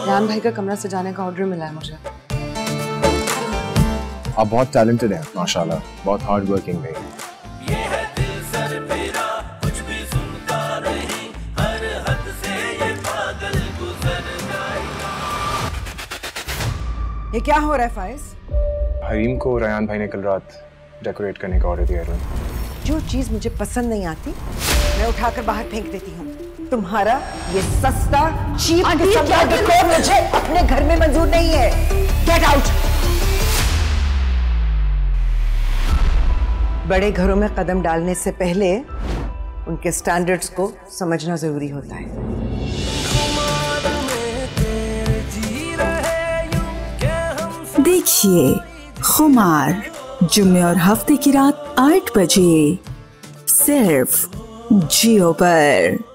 रेहान भाई का कमरा सजाने का ऑर्डर मिला है मुझे। आप बहुत टैलेंटेड हैं माशाल्लाह, बहुत हार्ड वर्किंग है। ये क्या हो रहा है फाइज? हरीम को रेहान भाई ने कल रात डेकोरेट करने का ऑर्डर दिया है। जो चीज मुझे पसंद नहीं आती मैं उठाकर बाहर फेंक देती हूँ। तुम्हारा ये सस्ता चीप किस्म का डेकोर मुझे अपने घर में मंजूर नहीं है। Get out. बड़े घरों में कदम डालने से पहले उनके स्टैंडर्ड्स को समझना जरूरी होता है। देखिए खुमार जुम्मे और हफ्ते की रात 8 बजे सिर्फ जियो पर।